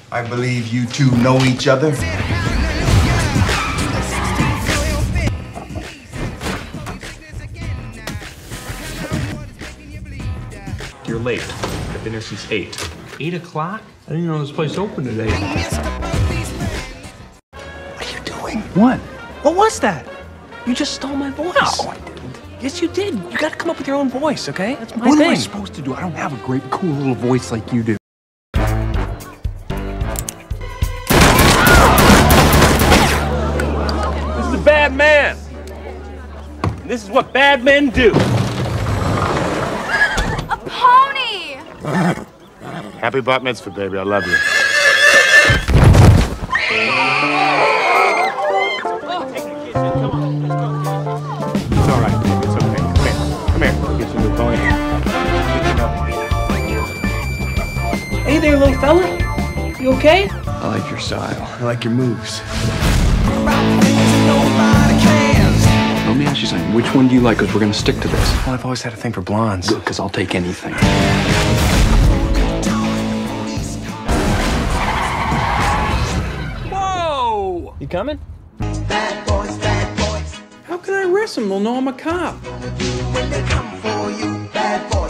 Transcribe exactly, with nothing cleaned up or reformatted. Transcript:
I believe you two know each other. You're late. I've been here since eight. Eight o'clock? I didn't know this place opened today. What are you doing? What? What was that? You just stole my voice. No, I didn't. Yes, you did. You gotta come up with your own voice, okay? That's my What thing. am I supposed to do? I don't have a great, cool little voice like you do. This is a bad man. And this is what bad men do. A pony! Happy bat mitzvah, baby. I love you. It's all right, baby. It's okay. Come here. Come here. I'll get you a new pony. Hey there, little fella. You okay? I like your style. I like your moves. Let me ask you something. Which one do you like? Because we're going to stick to this. Well, I've always had a thing for blondes. Good, because I'll take anything. Whoa! You coming? Bad boys, bad boys. How can I arrest him? They'll know I'm a cop. When they come for you, bad boys.